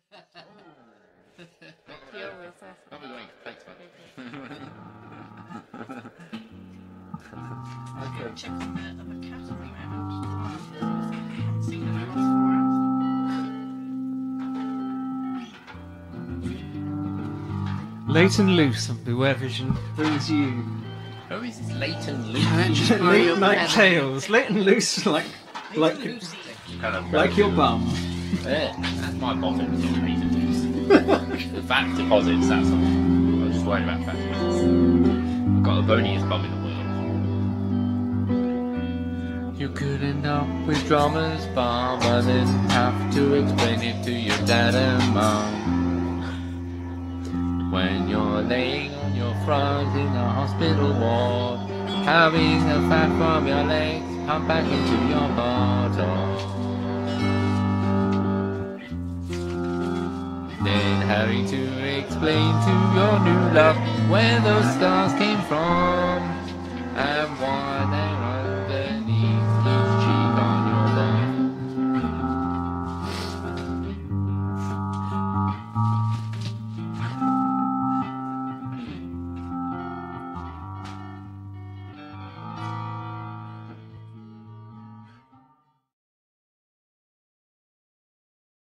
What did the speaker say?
Deal with that. I'll be going. Thanks, man. Okay. Check on the other cat at the moment. Late and loose on Beware Vision brings you Who is this late and loose? late night tales. Late and loose, like Kind of your bum. Yeah, that's my bottom. It's not late and loose. The fat deposits. That's all. I was just worried about fat deposits. I've got the boniest bum in the world. You could end up with drama's bum, but then have to explain it to your dad and mum. When you're laying on your front in a hospital ward, having the fat from your legs pump back into your bottom. Then having to explain to your new love where those stars came from.